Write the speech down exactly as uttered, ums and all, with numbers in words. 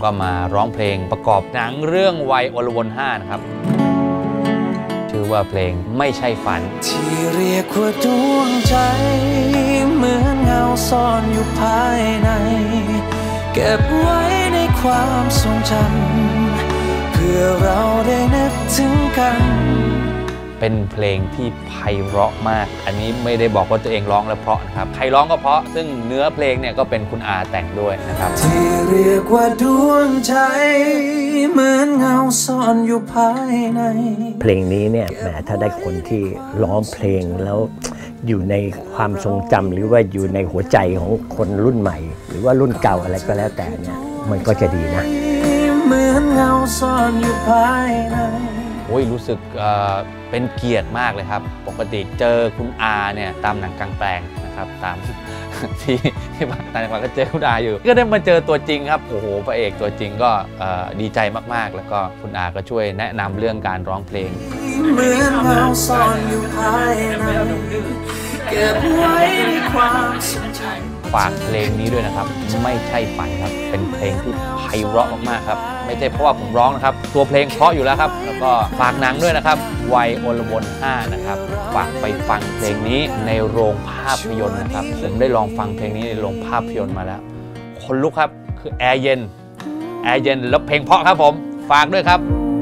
ก็มาร้องเพลงประกอบหนังเรื่องวัยอลวนห้านะครับชื่อว่าเพลงไม่ใช่ฝันที่เรียกว่าดวงใจเหมือนเงาซ่อนอยู่ภายในเก็บไว้ในความทรงจำเพื่อเราได้นึกถึงกันเป็นเพลงที่ไพเราะมากอันนี้ไม่ได้บอกว่าตัวเองร้องแล้วเพราะนะครับใครร้องก็เพราะซึ่งเนื้อเพลงเนี่ยก็เป็นคุณอาแต่งด้วยนะครับที่เรียกว่าดวงใจเหมือนเงาซ่อนอยู่ภายในเพลงนี้เนี่ยแหมถ้าได้คนที่ร้องเพลงแล้วอยู่ในความทรงจำหรือว่าอยู่ในหัวใจของคนรุ่นใหม่หรือว่ารุ่นเก่าอะไรก็แล้วแต่เนี่ยมันก็จะดีนะเหมือนเงาซ่อนอยู่ภายในโอ้ยรู้สึกเอ่อเป็นเกียรติมากเลยครับปกติเจอคุณอาเนี่ยตามหนังกลางแปลงนะครับตามที่ที่บ้านต่างจังหวัดก็เจอคุณอาอยู่ก็ได้มาเจอตัวจริงครับโอ้โหพระเอกตัวจริงก็ดีใจมากๆแล้วก็คุณอาก็ช่วยแนะนำเรื่องการร้องเพลงเหมือนเงาซ่อนอยู่ภายในเก็บไว้ในความทรงจำฝากเพลงนี้ด้วยนะครับไม่ใช่ฝันครับเป็นเพลงที่ไพเราะมากๆครับไม่ใช่เพราะว่าผมร้องนะครับตัวเพลงเพราะอยู่แล้วครับแล้วก็ฝากหนังด้วยนะครับวัยอลวนห้านะครับฝากไปฟังเพลงนี้ในโรงภาพยนตร์นะครับผมได้ลองฟังเพลงนี้ในโรงภาพยนตร์มาแล้วคนลุกครับคือแอร์เย็นแอร์เย็นแล้วเพลงเพราะครับผมฝากด้วยครับ